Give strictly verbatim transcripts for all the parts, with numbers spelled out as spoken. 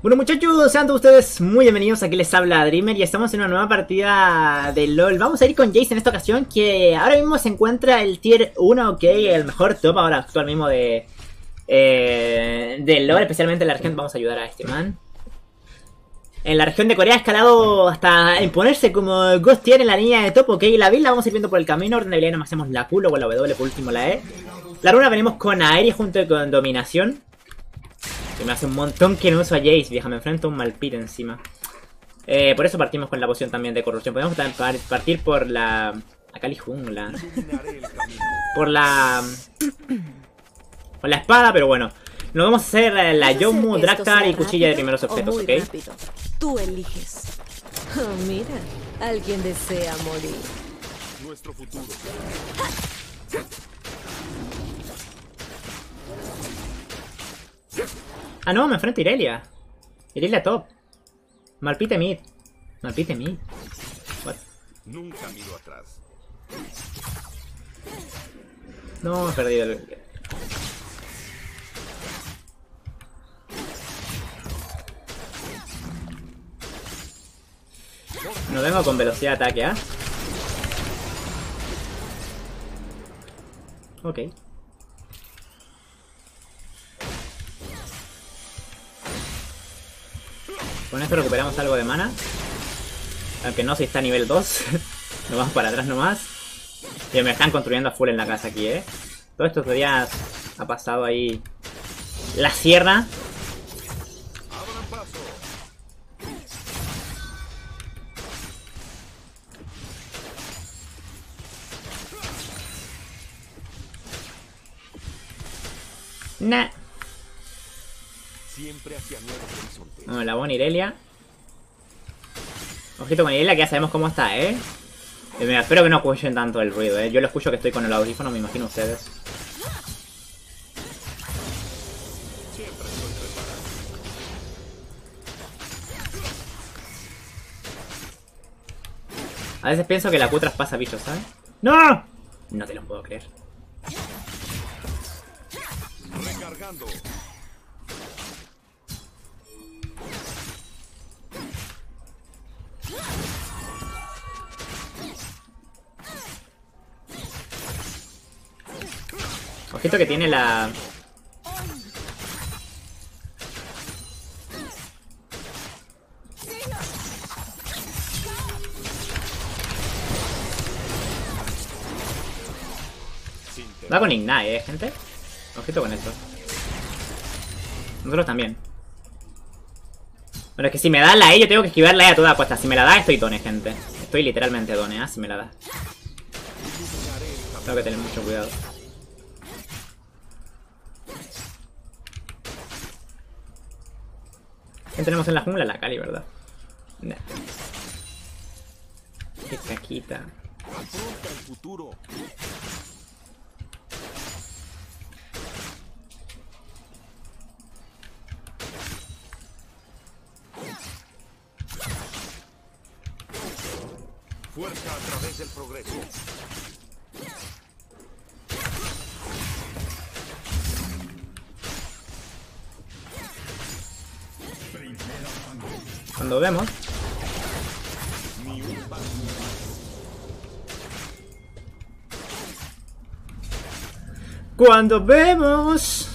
Bueno muchachos, sean todos ustedes muy bienvenidos, aquí les habla Dreamer y estamos en una nueva partida de LOL. Vamos a ir con Jayce en esta ocasión, que ahora mismo se encuentra el tier uno, ok, el mejor top ahora actual mismo de, eh, de LOL, especialmente en la región. Vamos a ayudar a este man. En la región de Corea ha escalado hasta imponerse como Ghost tier en la línea de top, ok. La build la vamos a ir viendo por el camino, orden de habilidad nomás hacemos la Q, luego la W, por último la E. La runa venimos con Aerie junto con Dominación. Que me hace un montón que no uso a Jayce, vieja, me enfrento a un Malpite encima. Eh, por eso partimos con la poción también de corrupción. Podemos también partir por la... Akali jungla. Por la... Por la espada, pero bueno. Nos vamos a hacer la Yomu, Draktar y cuchilla de primeros objetos, ¿ok? Rápido. Tú eliges. Oh, mira, alguien desea morir. Nuestro futuro. Ah, no, me enfrento a Irelia. Irelia top. Malpite mid. Malpite mid. What? Nunca miro atrás. No, he perdido el... Nos vengo con velocidad de ataque, ¿ah? ¿eh? Ok. Con esto recuperamos algo de mana. Aunque no, si está a nivel dos. Nos vamos para atrás nomás. Y me están construyendo a full en la casa aquí, ¿eh? Todos estos días ha pasado ahí la sierra. Abran paso. Nah. Siempre hacia nuevos horizontes. Bueno, la buena Irelia. Ojito con Irelia, que ya sabemos cómo está, ¿eh? Y mira, espero que no escuchen tanto el ruido, ¿eh? Yo lo escucho que estoy con el audífono, me imagino ustedes. Siempre estoy preparado. A veces pienso que la Q traspasa bichos, ¿sabes? ¡No! No te lo puedo creer. Recargando. Ojito que tiene la... Va con Ignite, ¿eh, gente? Ojito con eso. Nosotros también. Bueno, es que si me da la E, yo tengo que esquivar la E a toda costa. Si me la da, estoy done, gente. Estoy literalmente done, ¿eh? Si me la da. Tengo que tener mucho cuidado. ¿Quién tenemos en la jungla? La Akali, ¿verdad? Nah. Qué caquita. Afronta el futuro. Fuerza a través del progreso. Cuando vemos... Ni un paso. Cuando vemos...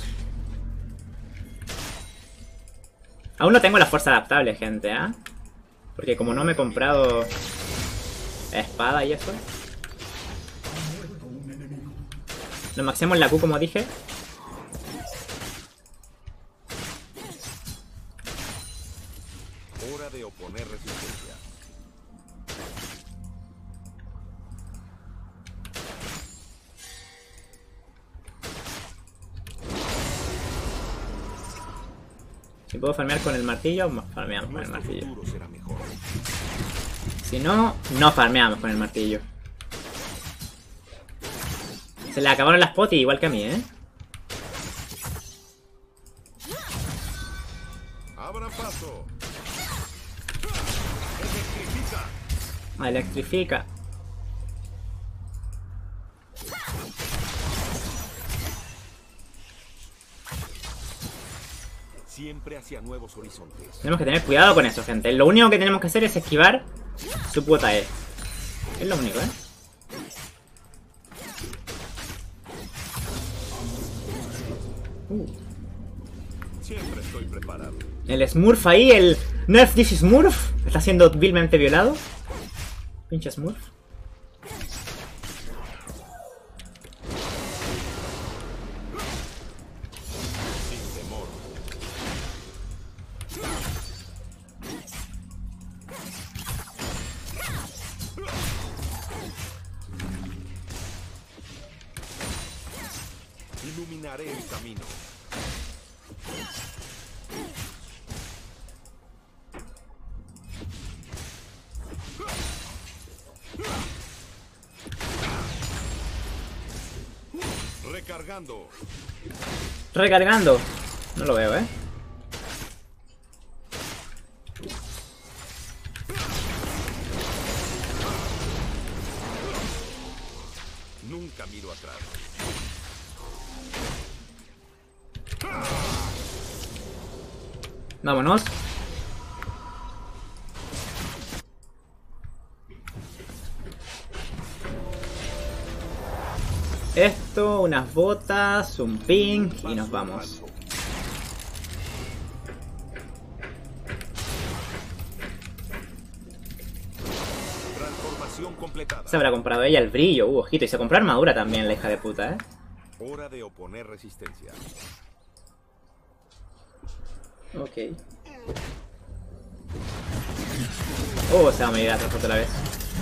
Aún no tengo la fuerza adaptable, gente, ¿ah? ¿eh? Porque como no me he comprado... espada y eso. Nos maxeamos la Q, como dije. Hora de oponer resistencia. Si puedo farmear con el martillo, farmeamos con el Nuestro martillo. futuro será mejor. Si no, no farmeamos con el martillo. Se le acabaron las potis igual que a mí, ¿eh? Abran paso. Electrifica. Electrifica. Siempre hacia nuevos horizontes. Tenemos que tener cuidado con eso, gente. Lo único que tenemos que hacer es esquivar su puta E. Es lo único, ¿eh? Uh. Siempre estoy preparado. El Smurf ahí, el Nerf This Smurf, está siendo vilmente violado. Pinche Smurf. Sin temor. Iluminaré el camino. Recargando. Recargando. No lo veo, ¿eh? Nunca miro atrás. Vámonos. Esto, unas botas, un ping y nos vamos. Transformación completada. Se habrá comprado ella el brillo, uh, ojito. Y se compró armadura también, la hija de puta, ¿eh? Hora de oponer resistencia. Ok. Oh, se va a medir atrás otra vez.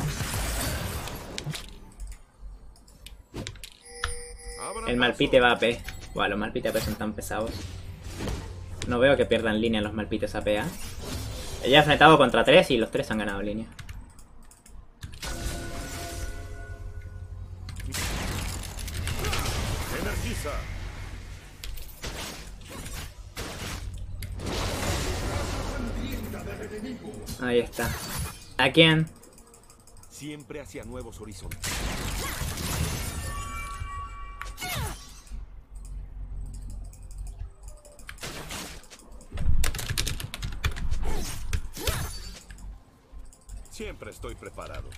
Abran El Malpite paso. va a P. Buah, los Malpite A P son tan pesados. No veo que pierdan línea los Malpites A P, ¿eh? Ella ha enfrentado contra tres y los tres han ganado línea. Energiza. Ahí está. ¿A quién? Siempre hacia nuevos horizontes. Siempre estoy preparado.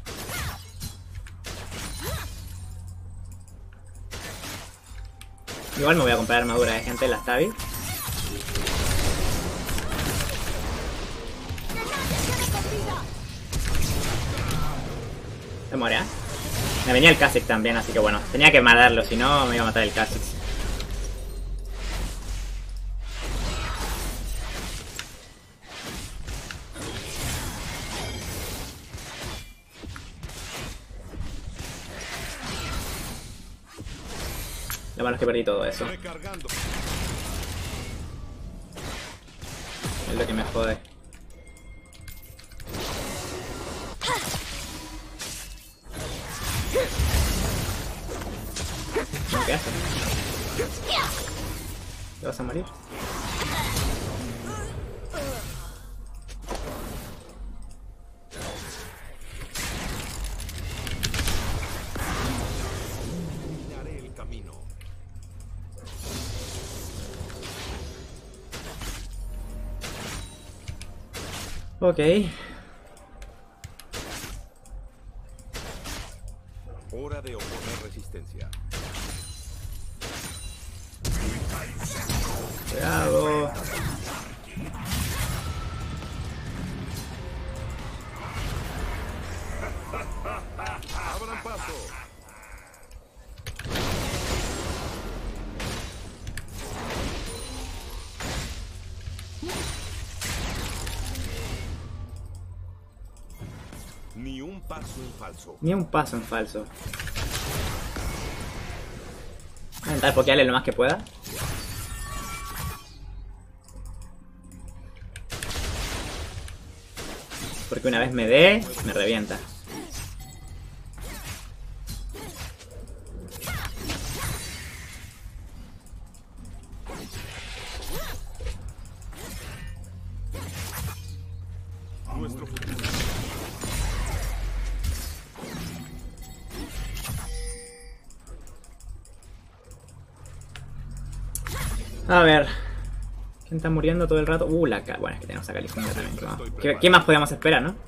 Igual me voy a comprar armadura de gente en las Tabi. Se muere, ¿eh? Me venía el Kha'Zix también, así que bueno, tenía que matarlo, si no me iba a matar el Kha'Zix. Lo malo es que perdí todo eso. Recargando. Es lo que me jode. ¿Qué haces? ¿Te vas a morir? Iluminaré el camino. Ok. Hora de oponer resistencia. Cuidado. Abran paso. Ni un paso en falso. Ni un paso en falso. Voy a intentar pokearle lo más que pueda. Porque una vez me dé, me revienta. Nuestro futuro. A ver. ¿Quién está muriendo todo el rato? Uh, la Kali. Bueno, es que tenemos a Kali junta también. ¿Qué, ¿Qué, ¿Qué más podemos esperar, no?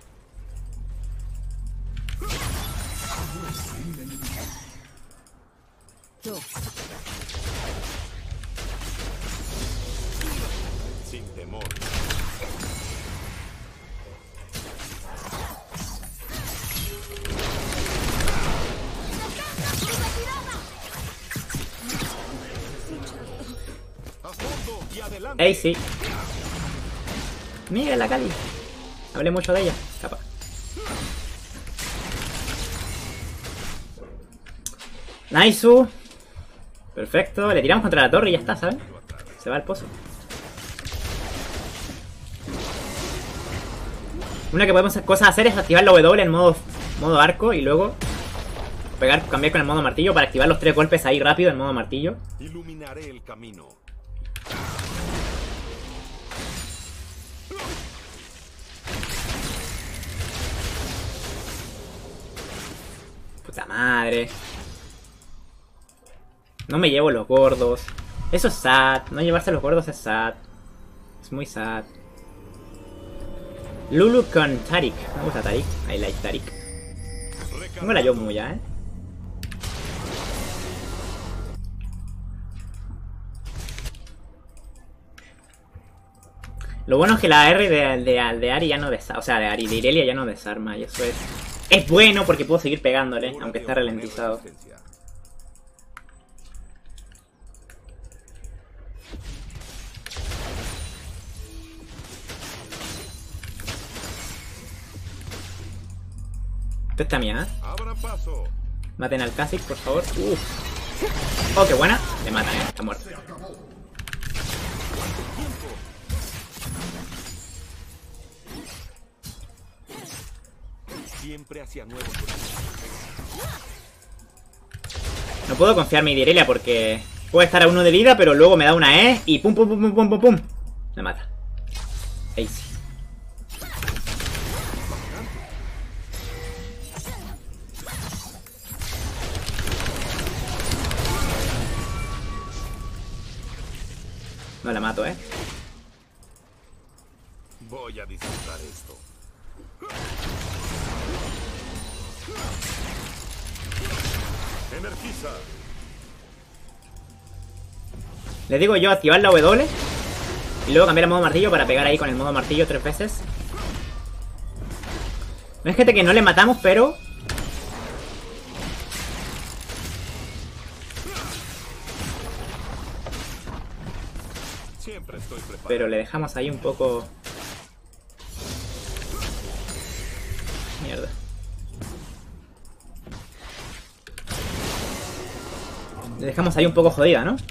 Sin temor. A fondo y adelante. ¡Ey, sí! Mira la Kali. Hablé mucho de ella. Capaz. Nice. Perfecto. Le tiramos contra la torre y ya está, ¿sabes? Se va al pozo. Una que podemos cosas hacer es activar la W en modo, modo arco y luego pegar, cambiar con el modo martillo para activar los tres golpes ahí rápido en modo martillo. Iluminaré el camino. Puta madre. No me llevo los gordos. Eso es sad. No llevarse los gordos es sad. Es muy sad. Lulu con Tarik. Me gusta Tarik. I like Tarik. Tengo la Yomu ya, eh. Lo bueno es que la R de, de, de Ari ya no desarma. O sea, de Ari, de Irelia ya no desarma. Y eso es... Es bueno porque puedo seguir pegándole, aunque esté ralentizado. Esta está mía, ¿eh? Abran paso. Maten al Kha'Zix, por favor. Uf. Oh, qué buena. Le matan, ¿eh? Está muerto. Siempre hacia nuevos. No puedo confiar en mi Irelia porque puede estar a uno de vida, pero luego me da una E y pum pum pum pum pum pum pum. Me mata. Ahí sí. No la mato, eh. Voy a disfrutar esto. Energiza. Le digo yo activar la W y luego cambiar el modo martillo para pegar ahí con el modo martillo tres veces. No es gente que no le matamos, pero... Siempre estoy preparado. Pero le dejamos ahí un poco... Mierda. Le dejamos ahí un poco jodida, ¿no?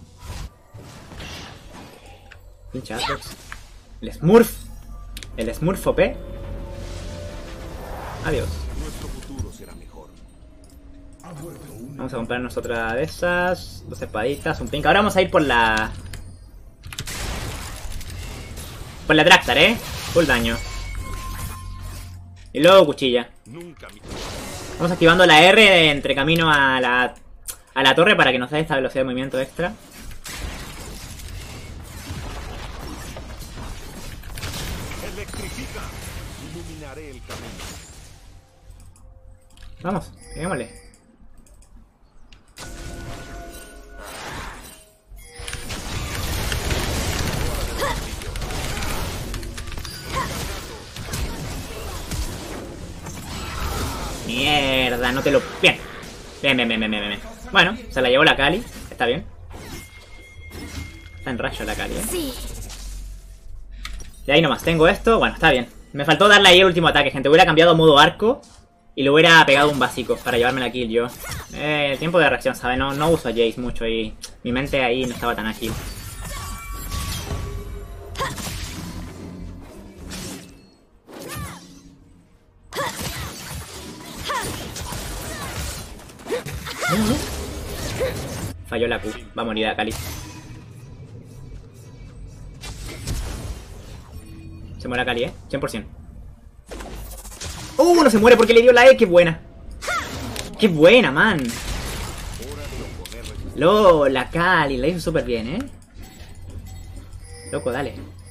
Pinche Atrox. El Smurf. El Smurf O P. Adiós. Nuestro futuro será mejor. Vamos a comprarnos otra de esas. Dos espaditas, un pink. Ahora vamos a ir por la... Por la Draktar, ¿eh? Full daño. Y luego cuchilla. Nunca mi... Vamos activando la R entre camino a la... A la torre para que nos dé esta velocidad de movimiento extra. Electrifica. Iluminaré el camino. Vamos, peguémosle. Mierda, no te lo... Bien. Bien, bien, bien, bien, bien, bien. Bueno, se la llevó la Kali. Está bien. Está en rayo la Kali, ¿eh? Sí. Y ahí nomás, tengo esto. Bueno, está bien. Me faltó darle ahí el último ataque, gente. Hubiera cambiado a modo arco y le hubiera pegado un básico para llevarme la kill yo. Eh, el tiempo de reacción, ¿sabes? No, no uso a Jace mucho y mi mente ahí no estaba tan ágil. Falló la Q. Va a morir a Kali. Se muere a Kali, ¿eh? cien por ciento. ¡Uh! No se muere porque le dio la E. ¡Qué buena! ¡Qué buena, man! Lo, la Kali. La hizo súper bien, ¿eh? Loco, dale.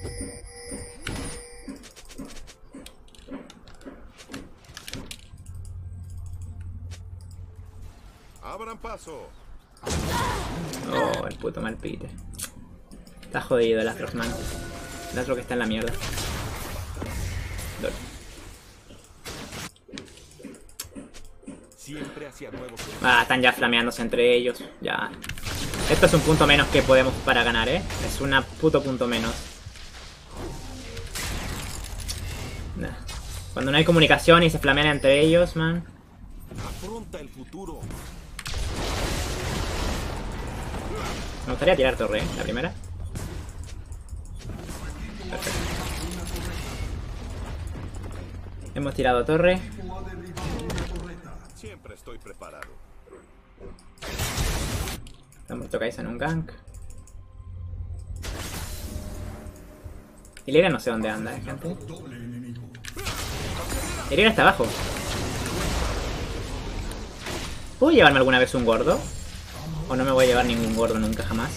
Abran paso. Oh, el puto malpite. Está jodido el Atroxman. El Atro que está en la mierda. Dol. Siempre hacia nuevos. Ah, están ya flameándose entre ellos. Ya. Esto es un punto menos que podemos para ganar, ¿eh? Es un puto punto menos. Nah. Cuando no hay comunicación y se flamean entre ellos, man. Afronta el futuro. Me gustaría tirar torre, ¿eh? La primera. Perfecto. Hemos tirado torre. Siempre estoy preparado. Hemos muerto Kai'Sa en un gank. Y Liria no sé dónde anda, ¿eh, gente? Liria está abajo. ¿Puedo llevarme alguna vez un gordo? ¿O no me voy a llevar ningún gordo nunca jamás?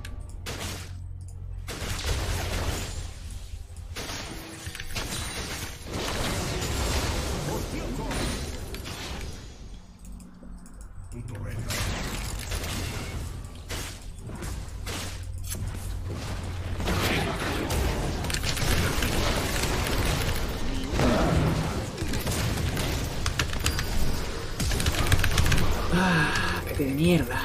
Ah, qué de mierda.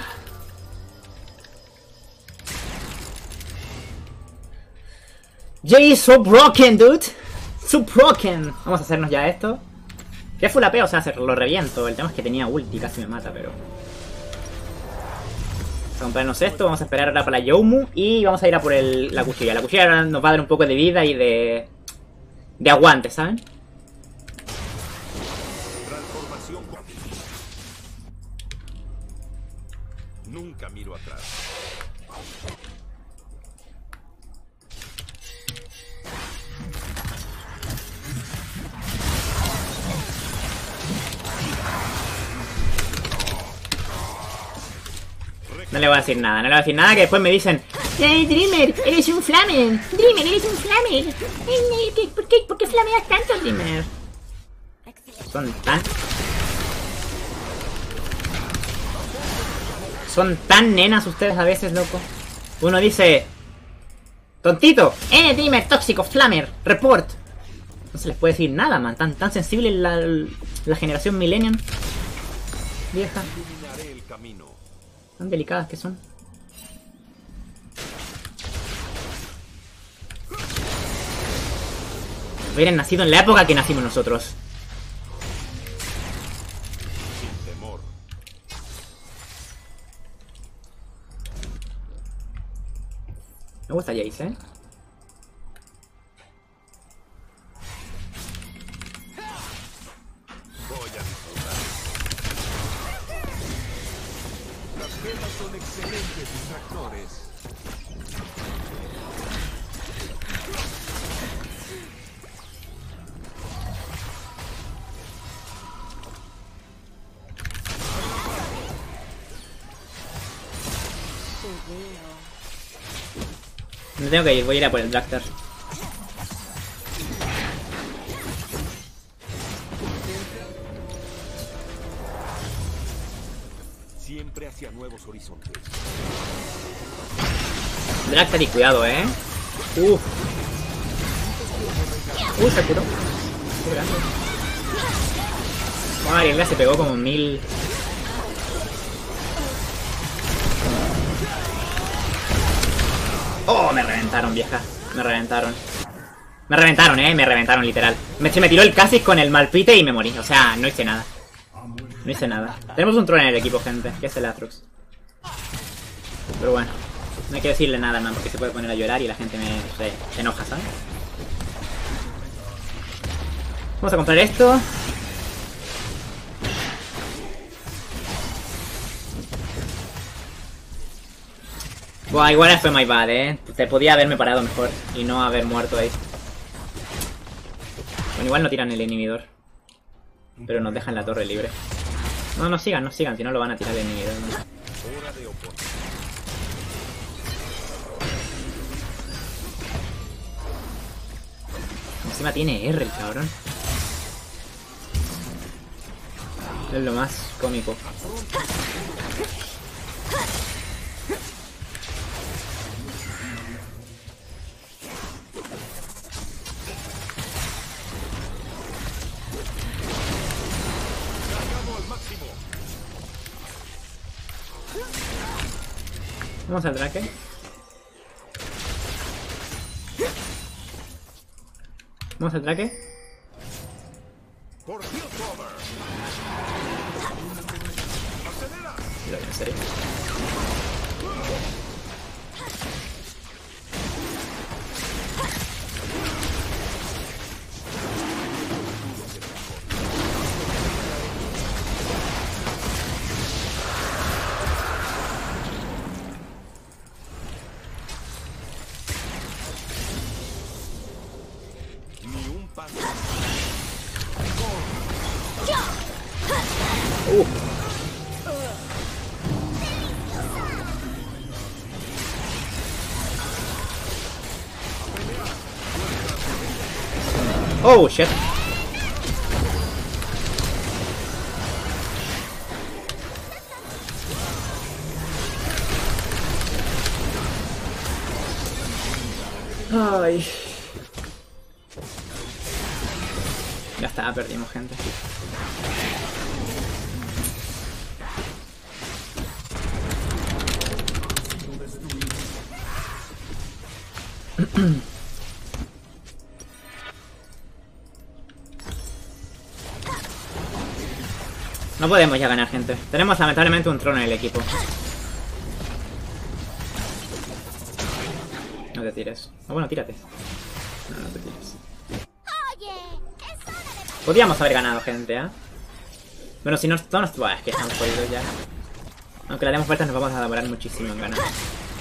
Jay is so broken, dude. So broken. Vamos a hacernos ya esto. Ya fue la P, o sea, lo reviento. El tema es que tenía ulti, casi me mata, pero... Vamos a comprarnos esto, vamos a esperar ahora para la Youmu. Y vamos a ir a por el, la cuchilla. La cuchilla ahora nos va a dar un poco de vida y de... De aguante, ¿saben? Transformación. Nunca miro atrás. No le voy a decir nada, no le voy a decir nada que después me dicen hey, Dreamer, eres un flamer. Dreamer, eres un flamer. ¿Por qué, ¿Por qué flameas tanto, Dreamer? Son tan... Son tan nenas ustedes a veces, loco. Uno dice... Tontito, eh, Dreamer, tóxico, flamer, report. No se les puede decir nada, man. Tan, tan sensible la, la generación millennial. Vieja. Iluminaré el camino. Tan delicadas que son. Hubieran nacido en la época que nacimos nosotros. Sin temor. Me gusta Jace, ¿eh? Voy a disfrutar. Las gemas son excelentes distractores. No tengo que ir, voy a ir a por el Blackstar. Siempre hacia nuevos horizontes. Blackstar y cuidado, eh. Uff. Uy, se curó. Qué grande. Oh, Ariela se pegó como mil. Oh, me reventaron, vieja. Me reventaron. Me reventaron, eh. Me reventaron, literal. Me, se me tiró el Kha'Zix con el malpite y me morí. O sea, no hice nada. No hice nada. Tenemos un troll en el equipo, gente. Que es el Atrox. Pero bueno. No hay que decirle nada, man. Porque se puede poner a llorar y la gente me se, se enoja, ¿sabes? Vamos a comprar esto. Buah, igual fue my bad, eh. Te podía haberme parado mejor y no haber muerto ahí. Bueno, igual no tiran el inhibidor. Pero nos dejan la torre libre. No, no sigan, no sigan, si no lo van a tirar el inhibidor, ¿no? Hora de oponer. Encima tiene R el cabrón. Es lo más cómico. Vamos al Drake. Vamos al Drake. Por Piltover. Acelera. Lo en serio. Ni un paso. Uh. Oh shit. Ay. Ya está, perdimos, gente. No podemos ya ganar, gente. Tenemos lamentablemente un trono en el equipo. No te tires. Ah, bueno, tírate. No, no te tires. Podríamos haber ganado, gente, ¿eh? Bueno, si no, no nos... Buah, es que estamos jodidos ya. Aunque le demos vueltas nos vamos a demorar muchísimo en ganar.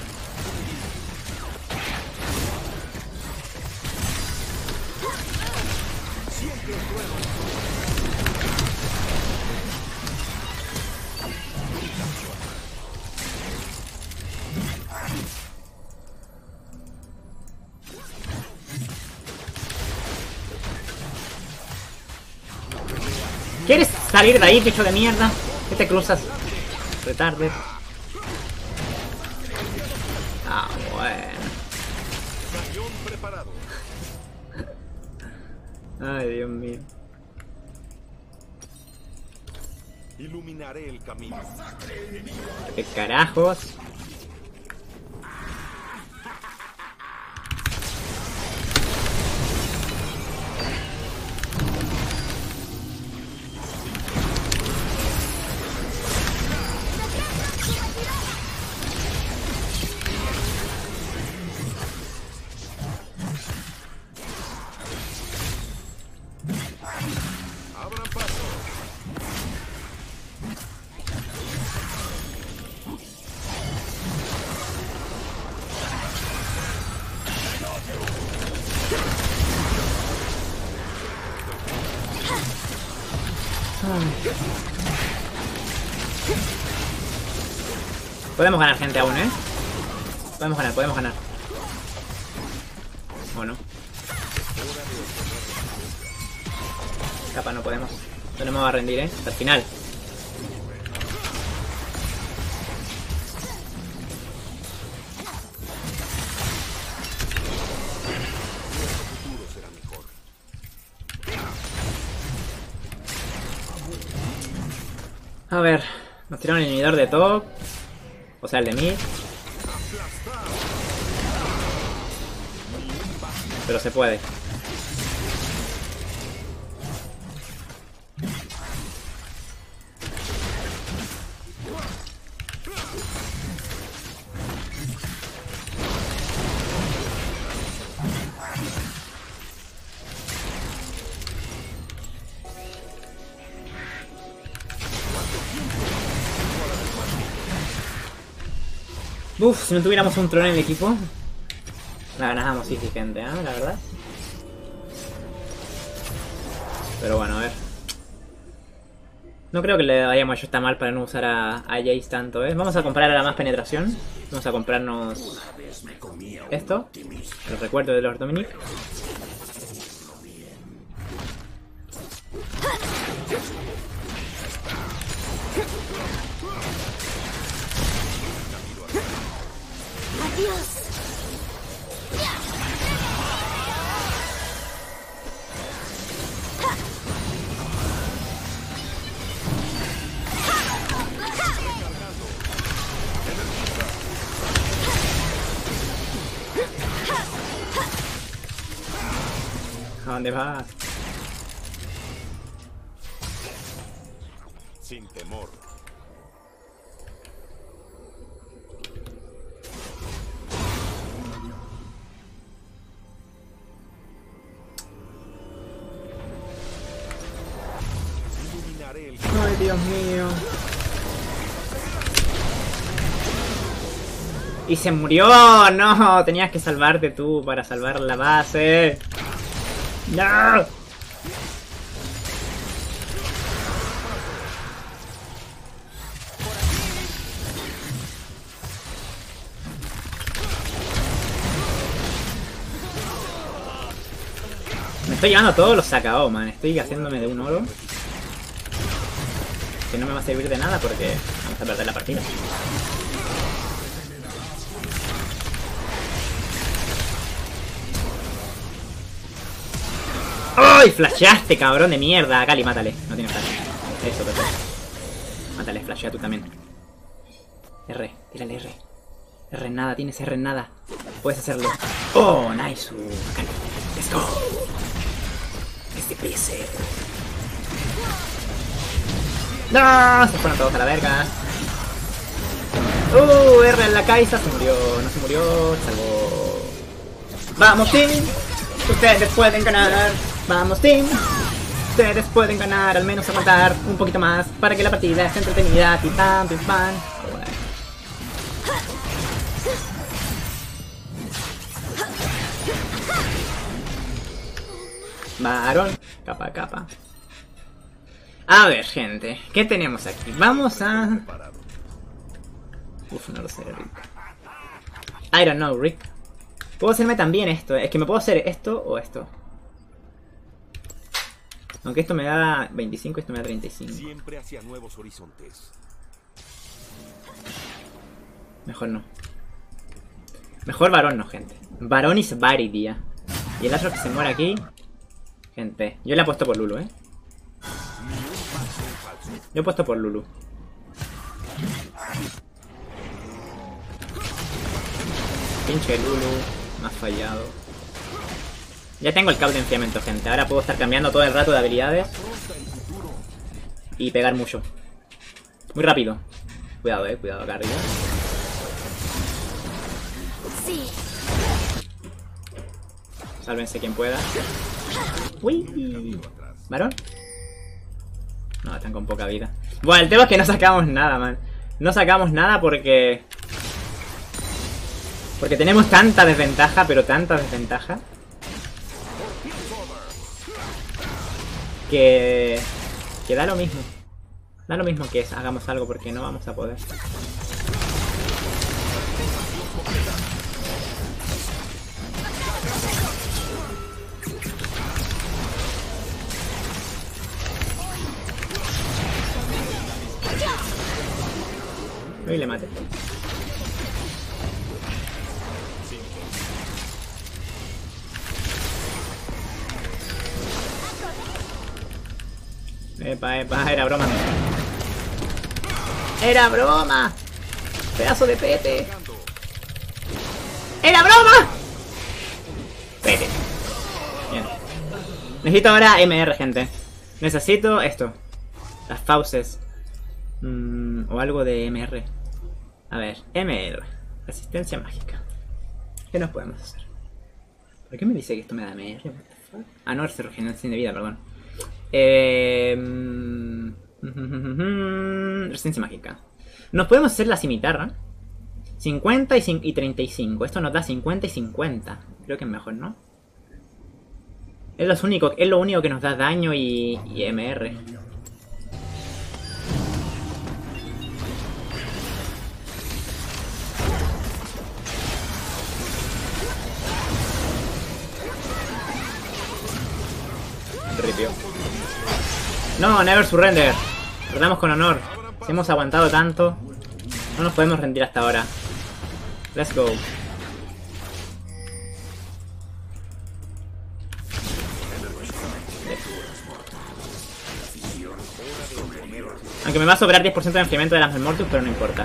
¿Quieres salir de ahí, bicho de mierda? ¿Qué te cruzas? Retarde. Ah, bueno. Cañón preparado. Ay, Dios mío. Iluminaré el camino. ¿Qué carajos? Abran paso. Podemos ganar, gente, aún, ¿eh? Podemos ganar, podemos ganar. ¿O no? Capa, no podemos. No nos vamos a rendir, ¿eh? Hasta el final. Futuro será mejor. A ver, nos tiraron el inhibidor de top. O sea, el de mid. Pero se puede. Uf, si no tuviéramos un trono en el equipo, la ganábamos easy, gente, ¿eh? La verdad. Pero bueno, a ver. No creo que le vayamos hecho tan mal para no usar a, a Jace tanto, ¿eh? Vamos a comprar ahora más penetración. Vamos a comprarnos esto. Los recuerdos de Lord Dominic. ¿A dónde vas? Sin temor. Iluminaré el Ay, Dios mío. Y se murió. No, tenías que salvarte tú para salvar la base. No. Me estoy llevando todos los sacaos, man. Estoy haciéndome de un oro que no me va a servir de nada porque vamos a perder la partida. ¡Ay! Flasheaste, cabrón de mierda. Cali, mátale. No tiene flash. Eso, perfecto. Mátale, flashea tú también. R, tírale R. R en nada, tienes R en nada. Puedes hacerlo. ¡Oh, nice! Cali. ¡Let's go! Este pise. ¡No! Se fueron todos a la verga. ¡Uh! R en la Kaisa. Se murió. No se murió. Salvó. ¡Vamos, team! Ustedes pueden ganar. Vamos, team. Ustedes pueden ganar. Al menos aguantar un poquito más para que la partida esté entretenida. Titán, pim, pam. Varón, capa, capa. A ver, gente, ¿qué tenemos aquí? Vamos a... Uf, no lo sé, Rick. I don't know, Rick. Puedo hacerme también esto, es que me puedo hacer esto o esto. Aunque esto me da veinticinco y esto me da treinta y cinco. siempre hacia nuevos horizontes. Mejor no. Mejor varón no, gente. Varón is body, tía. Y el otro que se muere aquí... Gente, yo le he puesto por Lulu, ¿eh? Yo he puesto por Lulu. Pinche Lulu. Me ha fallado. Ya tengo el cabo de enfriamiento, gente. Ahora puedo estar cambiando todo el rato de habilidades. Y pegar mucho. Muy rápido. Cuidado, eh. Cuidado acá arriba. Sí. Sálvense quien pueda. Uy. ¿Varón? No, están con poca vida. Bueno, el tema es que no sacamos nada, man. No sacamos nada porque... Porque tenemos tanta desventaja, pero tanta desventaja. Que... Que da lo mismo. Da lo mismo que es, hagamos algo porque no vamos a poder. Y le mate. Epa, epa, era broma. ¡Era broma! ¡Pedazo de pete! ¡Era broma! Pete. Bien. Necesito ahora M R, gente. Necesito esto. Las fauces. Mm, o algo de M R. A ver, M R. Resistencia mágica. ¿Qué nos podemos hacer? ¿Por qué me dice que esto me da M R? Ah, no, es regeneración de vida, perdón. Eh... Resistencia mágica. Nos podemos hacer la cimitarra. cincuenta y treinta y cinco. Esto nos da cincuenta y cincuenta. Creo que es mejor, ¿no? Es lo único, es lo único que nos da daño y, y M R. Ripió. No, never surrender. Perdamos con honor. Si hemos aguantado tanto, no nos podemos rendir hasta ahora. Let's go. Aunque me va a sobrar diez por ciento de enfriamiento de las Memortus, pero no importa.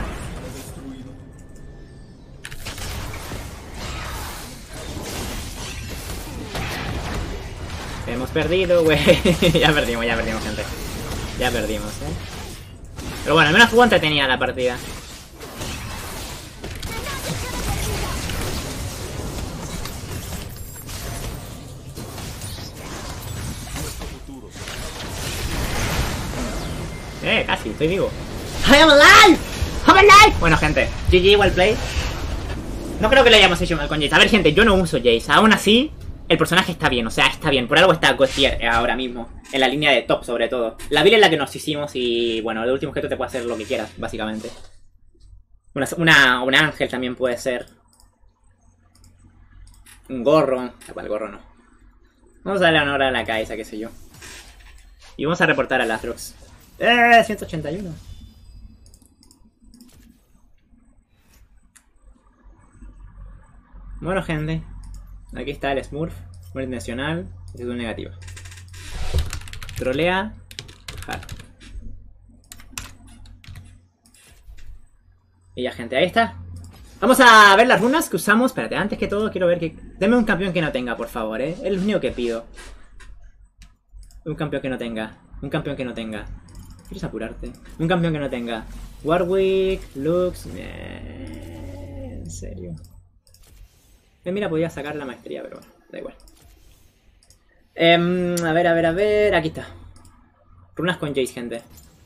Hemos perdido, güey. Ya perdimos, ya perdimos, gente. Ya perdimos, eh. Pero bueno, al menos fue entretenida la partida. Eh, casi, estoy vivo. I am alive! I'm alive! Bueno, gente, G G, well play. No creo que lo hayamos hecho mal con Jace. A ver, gente, yo no uso Jace. Aún así, el personaje está bien, o sea, está bien. Por algo está God tier ahora mismo. En la línea de top, sobre todo. La build es la que nos hicimos y, bueno, el último objeto te puede hacer lo que quieras, básicamente. Una, una, un ángel también puede ser. Un gorro. El gorro no. Vamos a darle honor a la Kaisa, qué sé yo. Y vamos a reportar a Aatrox. ¡Eh! ciento ochenta y uno. Bueno, gente. Aquí está el Smurf. Muy intencional. Actitud negativa. Trolea. Jalo. Y ya, gente, ahí está. Vamos a ver las runas que usamos. Espérate, antes que todo quiero ver que... Deme un campeón que no tenga, por favor, eh. Es lo único que pido. Un campeón que no tenga. Un campeón que no tenga. ¿Quieres apurarte? Un campeón que no tenga. Warwick, Lux... Eh, en serio. Eh, mira, podía sacar la maestría, pero bueno, da igual. Eh, a ver, a ver, a ver... Aquí está. Runas con Jace, gente.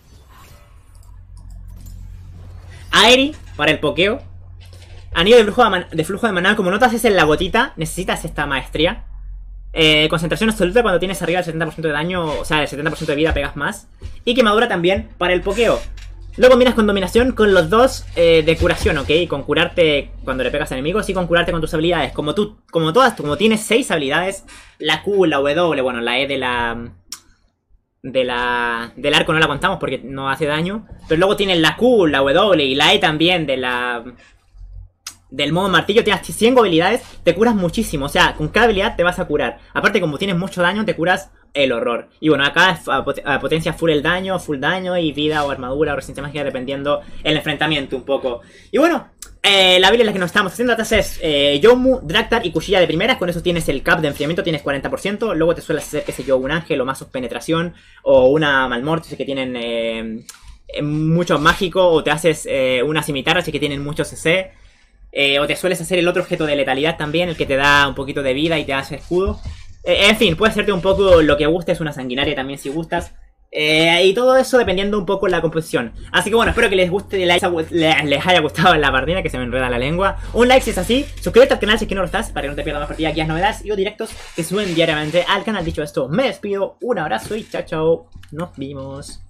Aeri, para el pokeo. Anillo de flujo de, de, flujo de maná. Como no te haces en la gotita, necesitas esta maestría. Eh, concentración absoluta cuando tienes arriba del setenta por ciento de daño. O sea, el setenta por ciento de vida pegas más. Y quemadura también para el pokeo. Lo combinas con dominación con los dos eh, de curación, ¿ok? Con curarte cuando le pegas a enemigos y con curarte con tus habilidades. Como tú, como todas, como tienes seis habilidades, la Q, la W, bueno, la E de la... De la... Del arco no la contamos porque no hace daño. Pero luego tienes la Q, la W y la E también de la... Del modo martillo. Tienes cien habilidades, te curas muchísimo. O sea, con cada habilidad te vas a curar. Aparte, como tienes mucho daño, te curas el horror. Y bueno, acá es a pot a potencia full el daño, full daño y vida o armadura o resistencia mágica dependiendo el enfrentamiento un poco. Y bueno, eh, la build en la que nos estamos haciendo atrás es eh, Yomu, Draktar y Kushilla de primeras. Con eso tienes el cap de enfriamiento, tienes cuarenta por ciento. Luego te suele hacer, qué sé yo, un ángel o más penetración o una Malmortis que tienen eh, mucho mágico. O te haces eh, una cimitarra así que tienen mucho C C. Eh, o te sueles hacer el otro objeto de letalidad también, el que te da un poquito de vida y te hace escudo. Eh, en fin, puede hacerte un poco lo que gustes, una sanguinaria también si gustas. Eh, y todo eso dependiendo un poco de la composición. Así que bueno, espero que les guste, les haya gustado la partida, que se me enreda la lengua. Un like si es así, suscríbete al canal si es que no lo estás, para que no te pierdas más partidas, guías, novedades y o directos que suben diariamente al canal. Dicho esto, me despido, un abrazo y chao chao, nos vimos.